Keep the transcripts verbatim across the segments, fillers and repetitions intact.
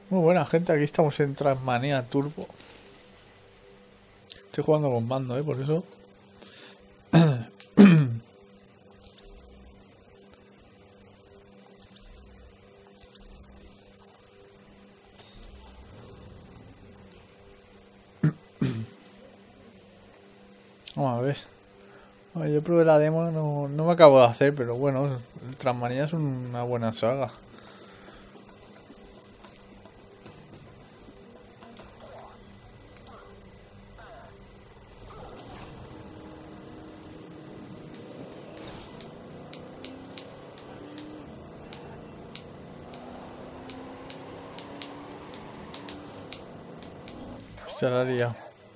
Muy buena gente, aquí estamos en Transmania Turbo. Estoy jugando con mando, eh, por eso. Vamos a ver. A ver, yo probé la demo, no, no me acabo de hacer, pero bueno, Transmania es una buena saga. Se la ha liado.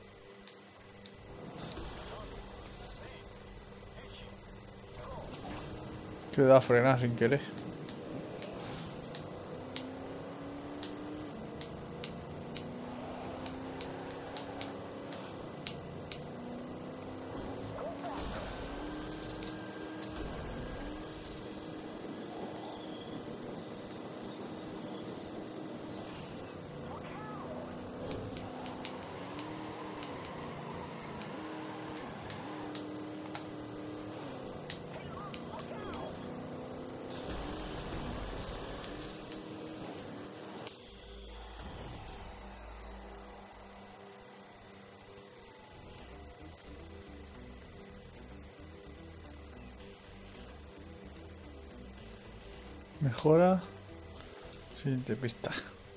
Que da a frenar sin querer. Mejora. Siguiente pista.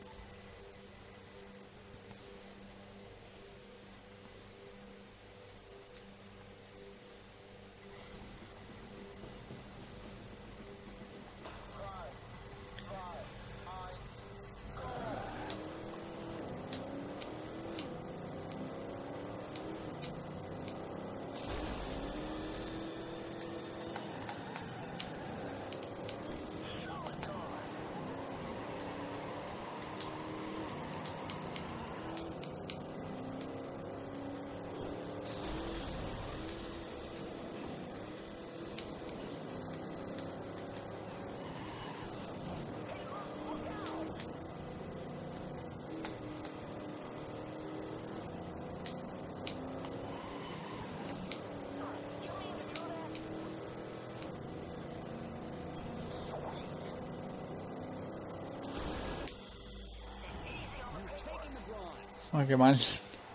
Ah, qué mal.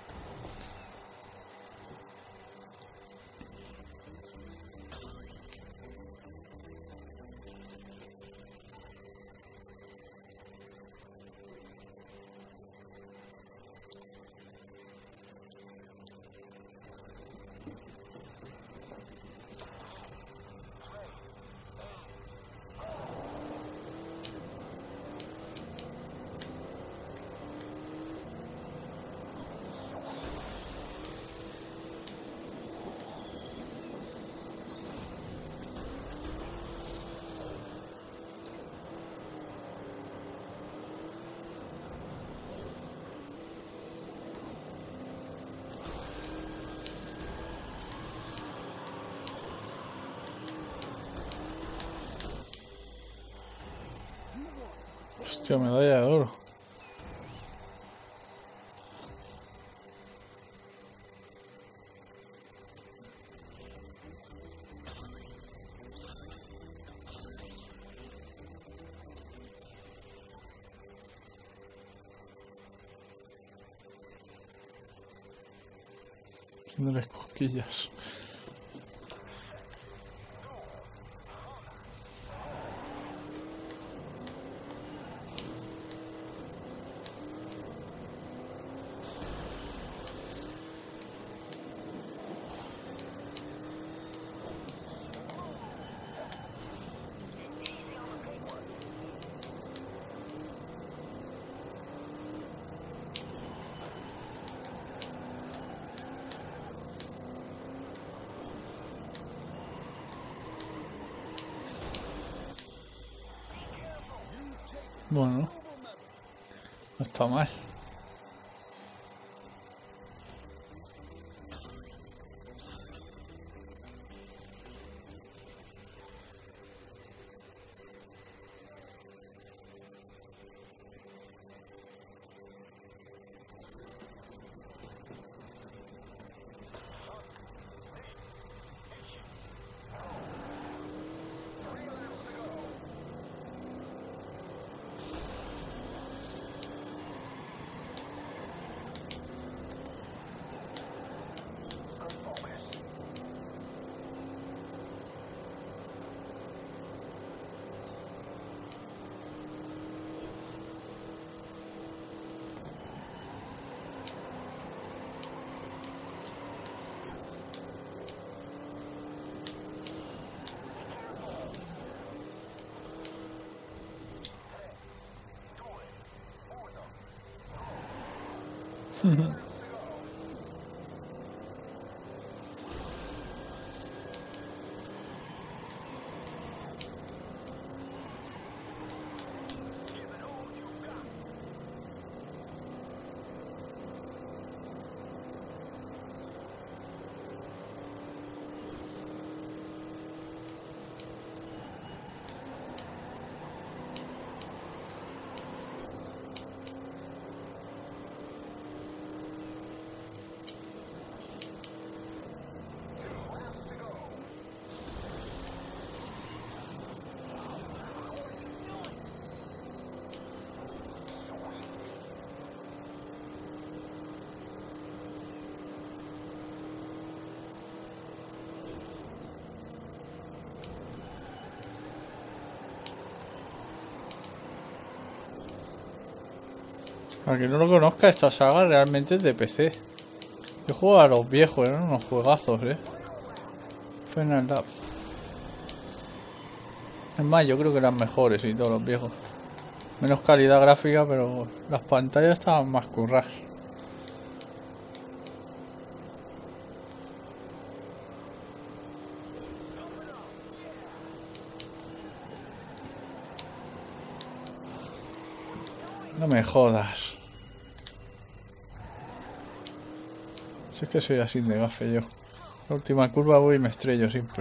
Hostia, medalla de oro. Haciéndoles cosquillas. Bueno, no está mal. Para quien no lo conozca, esta saga realmente es de P C. Yo juego a los viejos, eran unos juegazos, eh. Final Lap. Es más, yo creo que eran mejores y todos los viejos. Menos calidad gráfica, pero las pantallas estaban más curradas. No me jodas. Si es que soy así de gafe yo. La última curva voy y me estrello siempre.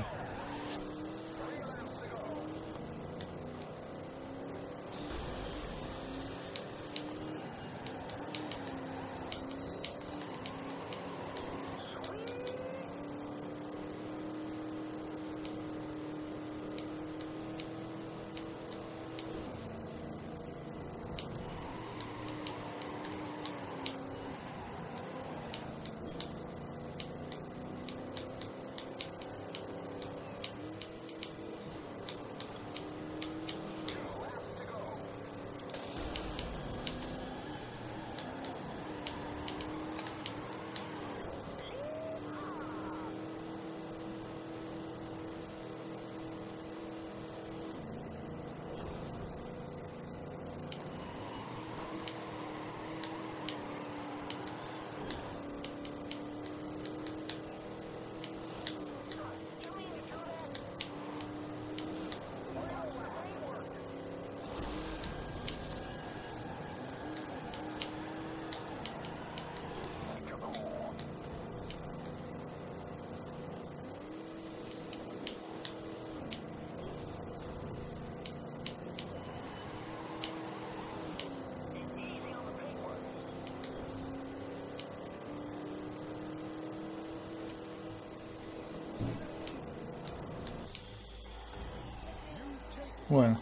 Bueno.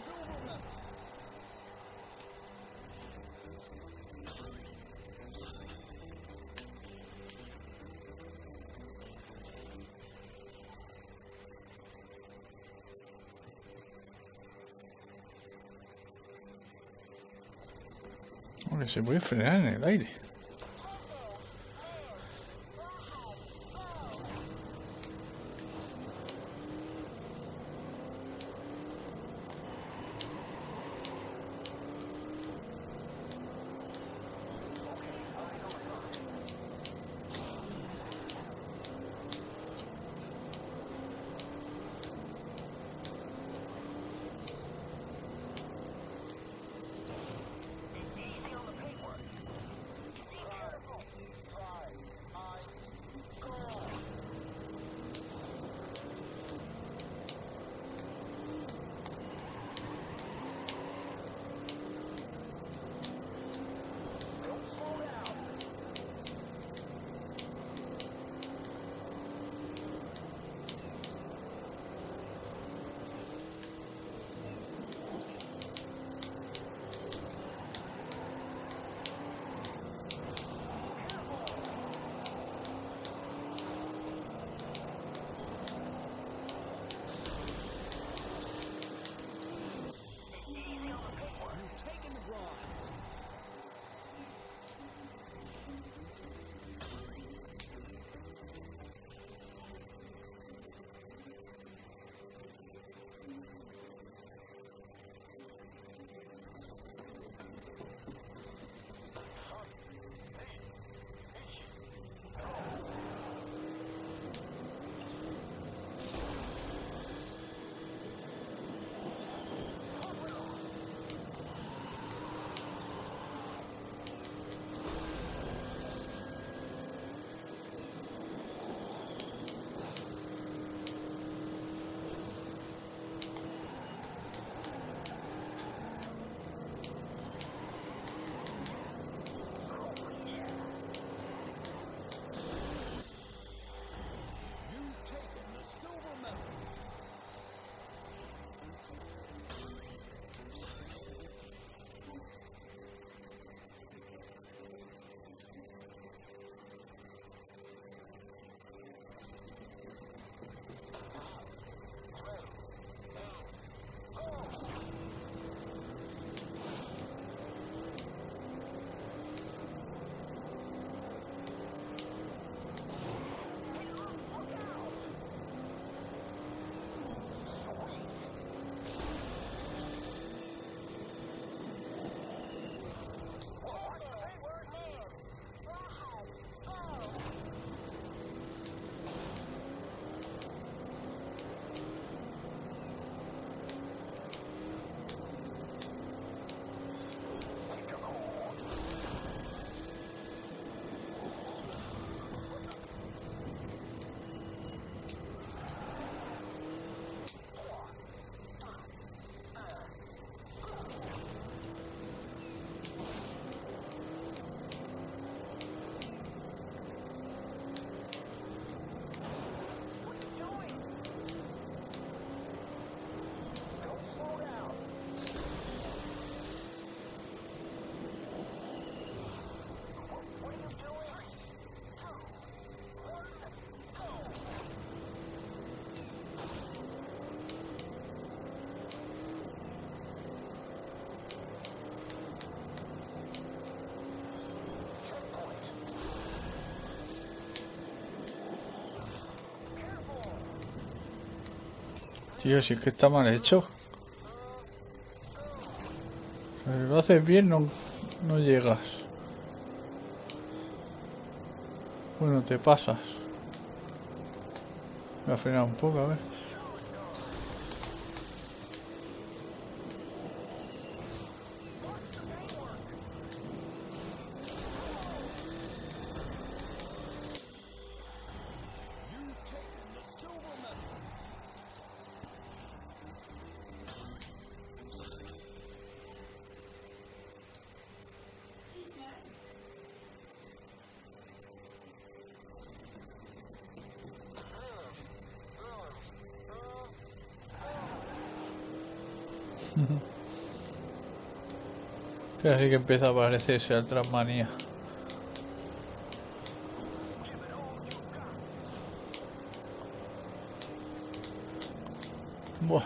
Hombre, se puede frenar en el aire. Tío, si es que está mal hecho. Si lo haces bien, no, no llegas. Bueno, te pasas. Voy a frenar un poco, a ver. Pero así que empieza a parecerse al Transmanía. Buah.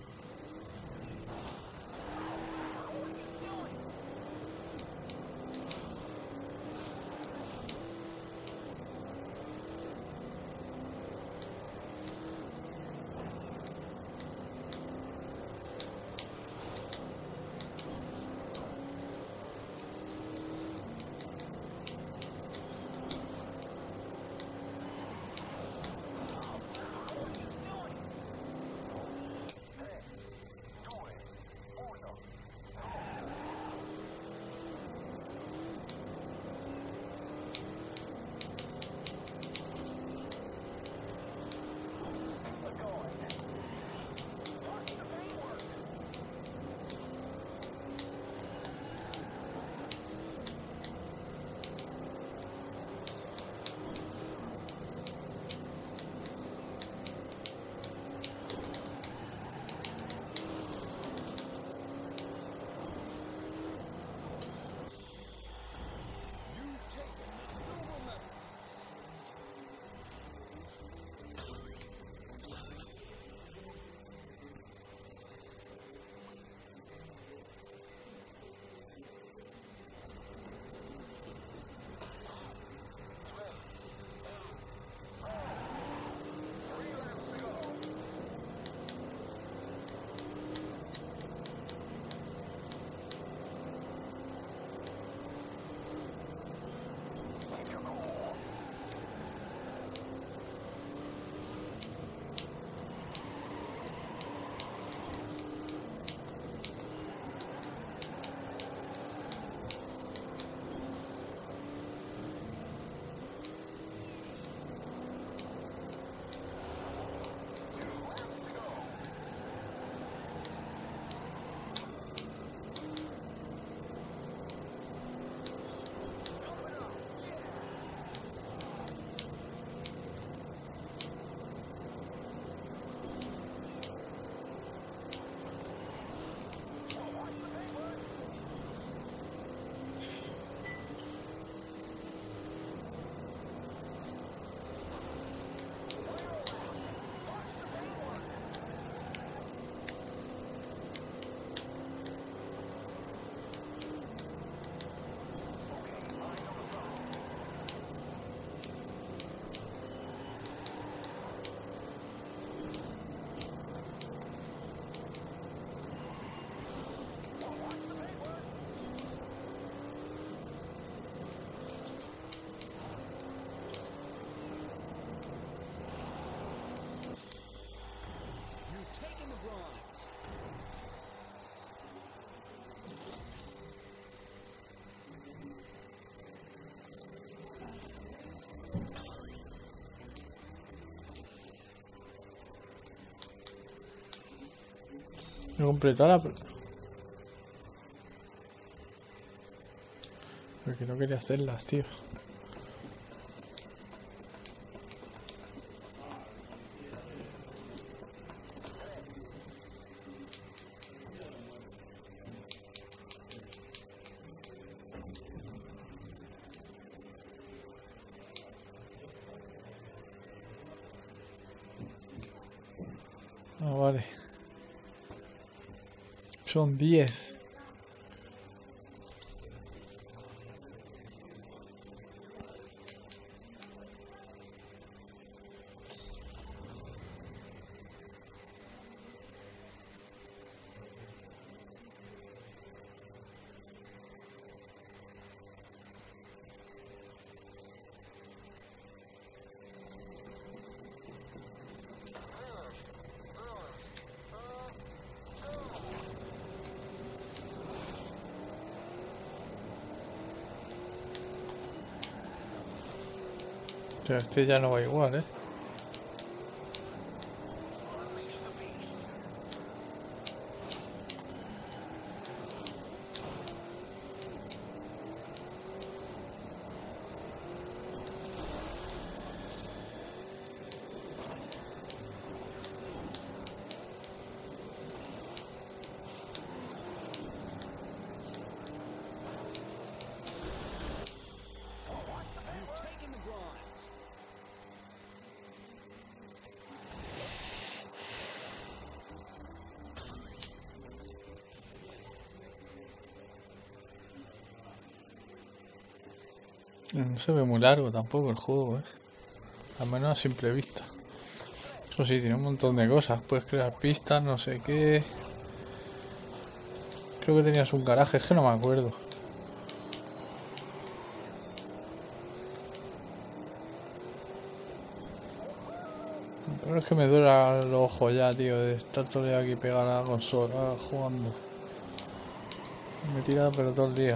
He completado la... Porque no quería hacerlas, tío. Ah, vale. Son diez. Pero este ya no va igual, ¿eh? No se ve muy largo tampoco el juego, ¿eh? Al menos a simple vista. Eso sí, tiene un montón de cosas. Puedes crear pistas, no sé qué. Creo que tenías un garaje, es que no me acuerdo. Pero es que me duele el ojo ya, tío, de estar todo el día aquí pegado a la consola jugando. Me he tirado pero todo el día.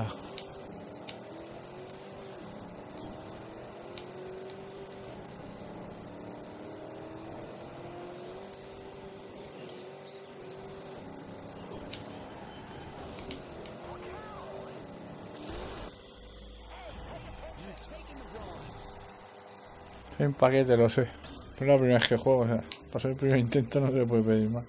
En paquete, lo sé. Es la primera vez que juego, o sea, para ser el primer intento no se puede pedir más.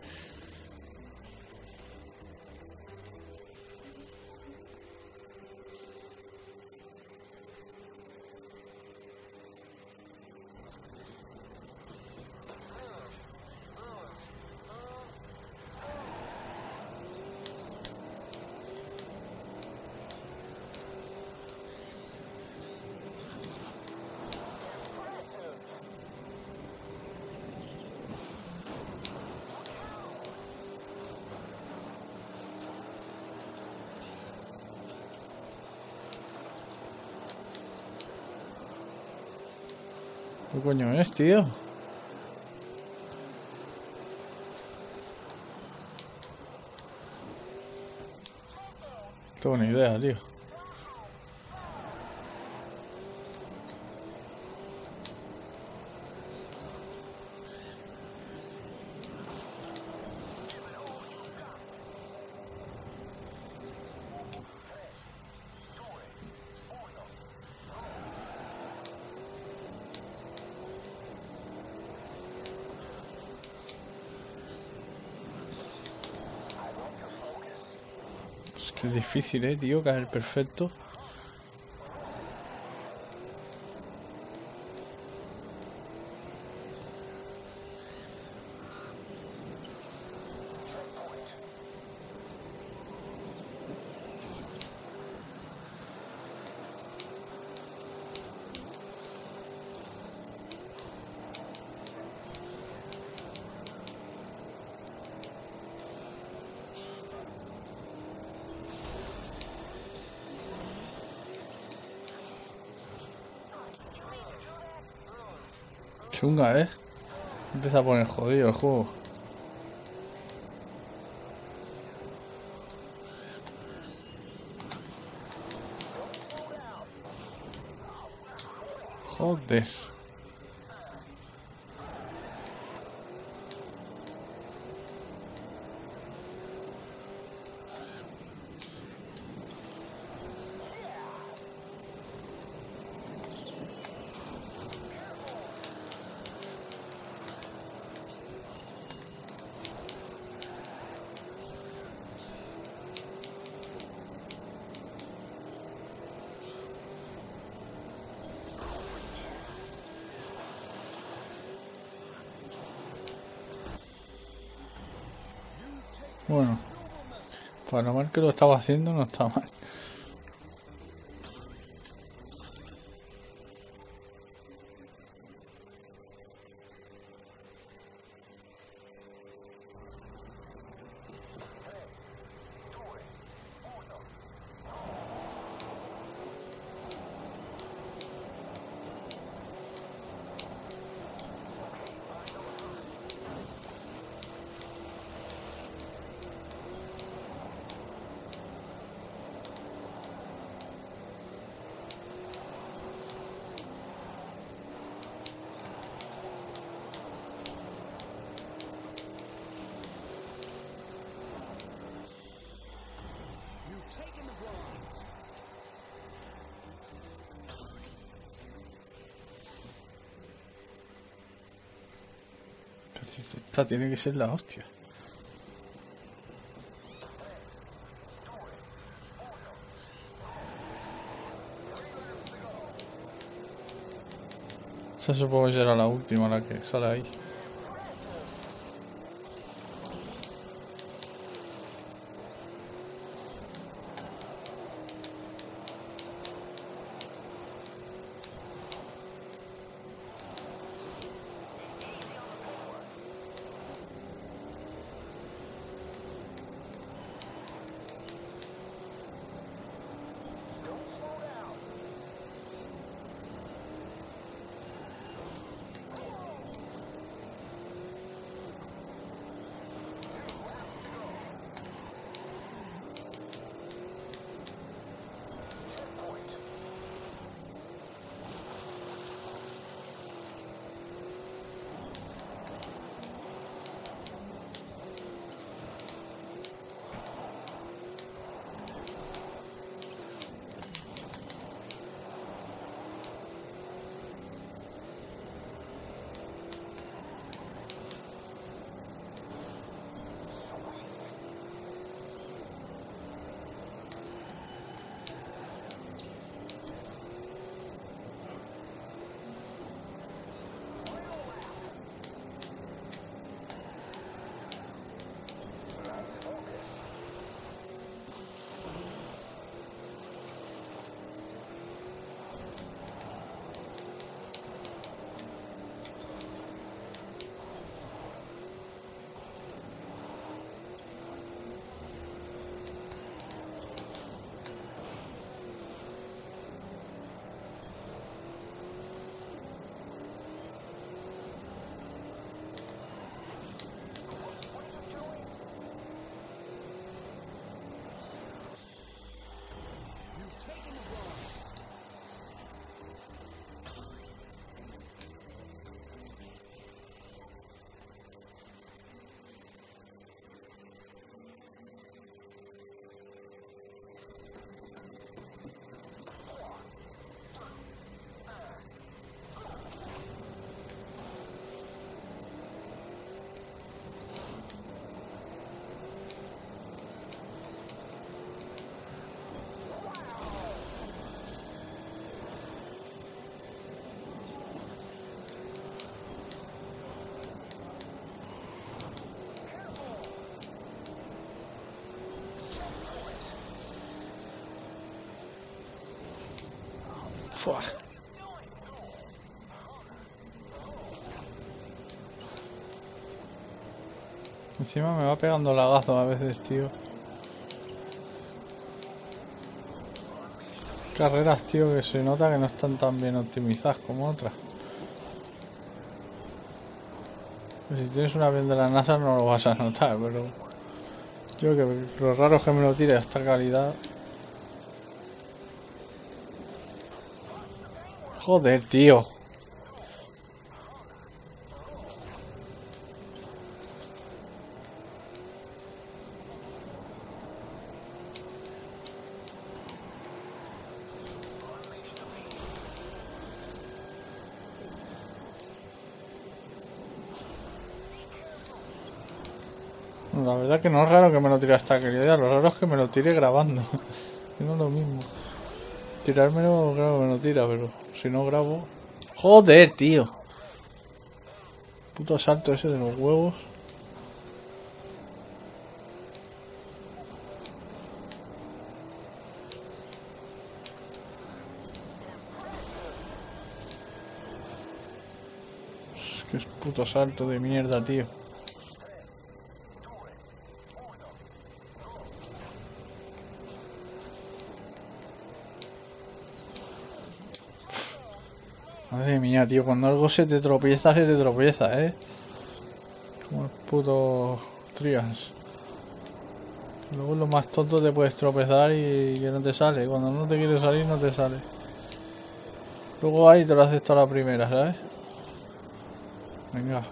¿Qué coño es, tío? No tengo ni idea, tío. Es que es difícil, eh, tío, caer perfecto. Chunga, eh. Empieza a poner jodido el juego. Joder. Bueno, para lo mal que lo estaba haciendo no está mal. Esta tiene que ser la hostia. Esa supongo que será la última, la que sale ahí. Fua. Encima me va pegando lagazo a veces, tío. Carreras, tío, que se nota que no están tan bien optimizadas como otras. Pues si tienes un avión de la NASA no lo vas a notar, pero... yo que lo raro es que me lo tire a esta calidad. Joder, tío. La verdad que no es raro que me lo tire a esta calidad, lo raro es que me lo tire grabando. No es lo mismo. Tirármelo, claro, me lo tira, pero si no grabo... ¡Joder, tío! Puto salto ese de los huevos. Es que es puto salto de mierda, tío. Madre mía, tío, cuando algo se te tropieza, se te tropieza, ¿eh? Como el puto Trias. Luego lo más tonto te puedes tropezar y que no te sale. Cuando no te quiere salir, no te sale. Luego ahí te lo haces toda la primera, ¿sabes? Venga.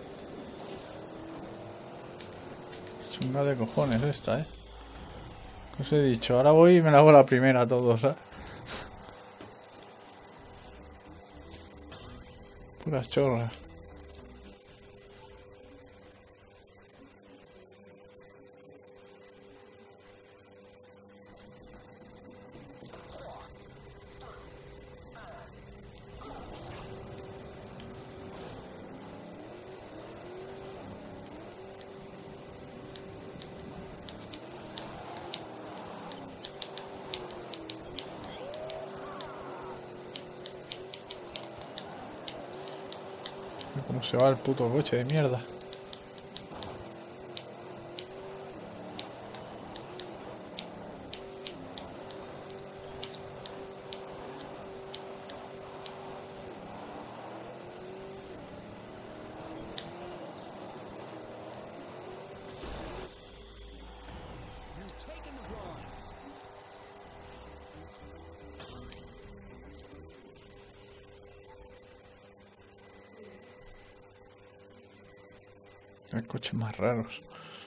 Chunga de cojones esta, ¿eh? Os he dicho, ahora voy y me la hago la primera a todos, ¿eh? Puras chorras. Cómo se va el puto coche de mierda. Hay coches más raros.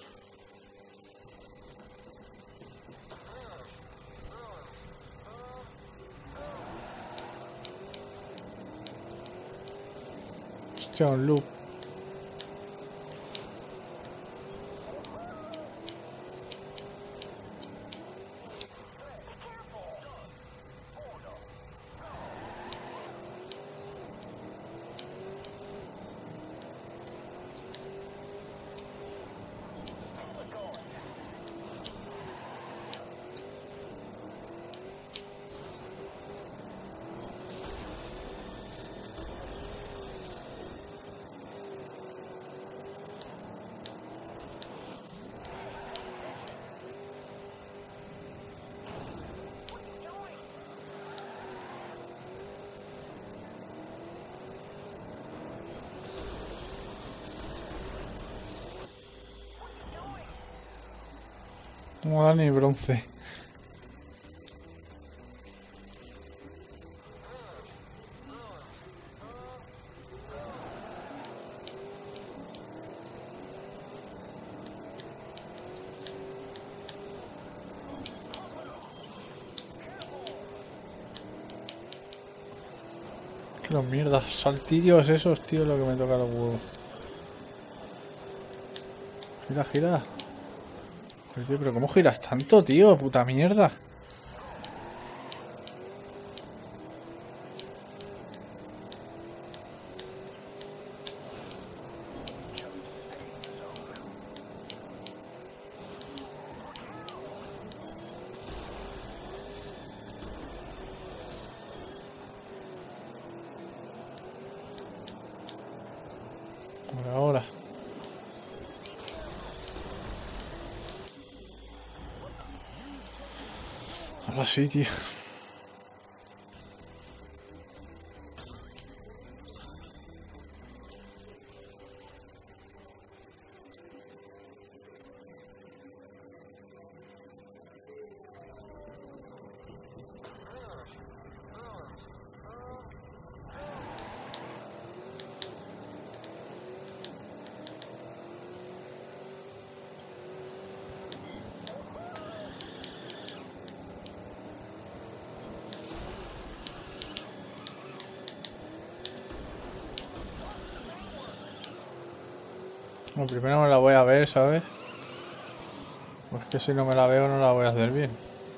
Hostia, un loop. No me da ni bronce. Que los mierdas saltillos esos, tío, lo que me toca los huevos. Gira, gira. Pero, tío, pero ¿cómo giras tanto, tío? Puta mierda. Por ahora. Ahora sí, tío. Bueno, primero me la voy a ver, ¿sabes? Pues que si no me la veo no la voy a hacer bien.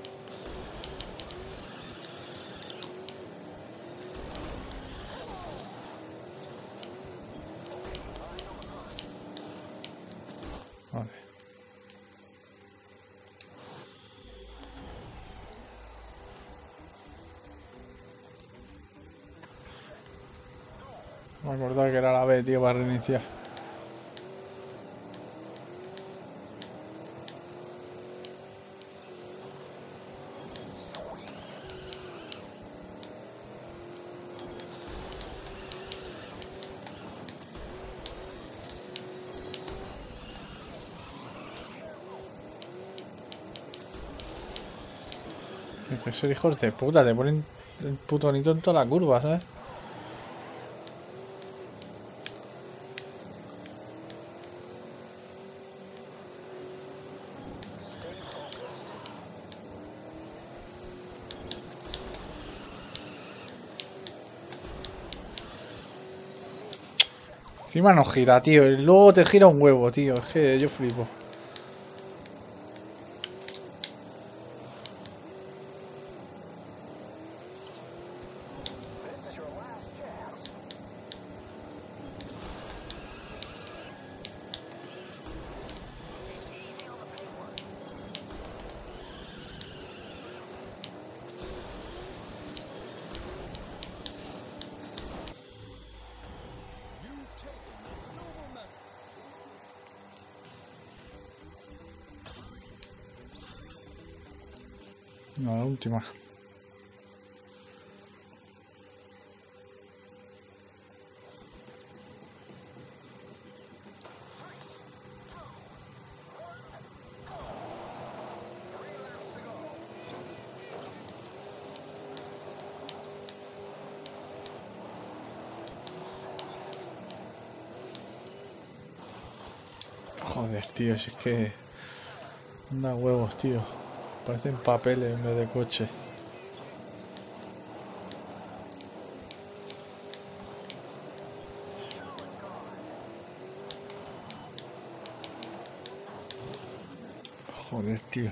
Vale. Me acordaba que era la B, tío, para reiniciar. Hay que ser hijos de puta, te ponen el puto nito en toda la curva, ¿sabes? Encima no gira, tío. Y luego te gira un huevo, tío. Es que yo flipo. No, la última. Joder, tío, si es que... Da huevos, tío. Parecen papeles en vez de coche. Joder, tío.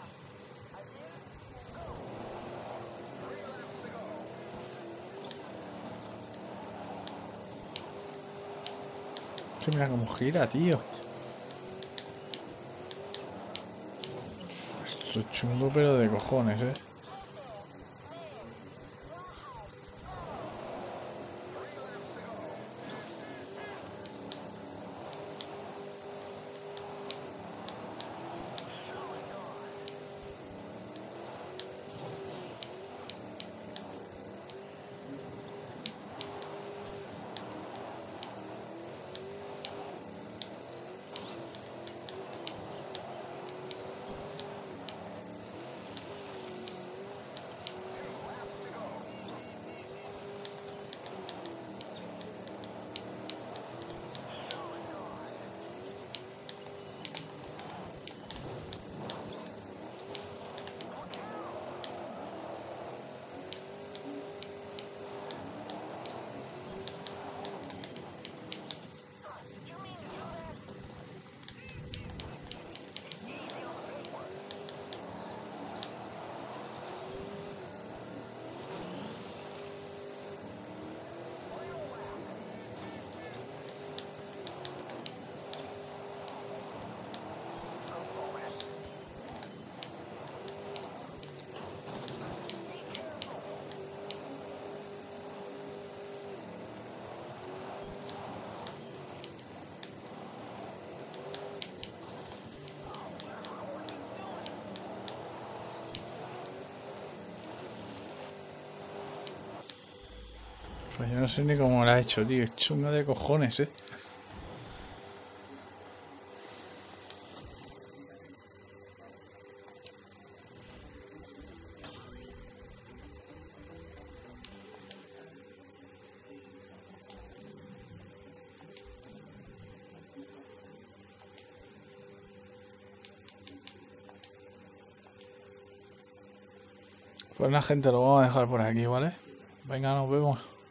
Que mira cómo gira, tío. Esto es chungo, pero de cojones, eh. Pues yo no sé ni cómo lo ha hecho, tío. Es chunga de cojones, eh. Pues la gente lo vamos a dejar por aquí, ¿vale? Venga, nos vemos.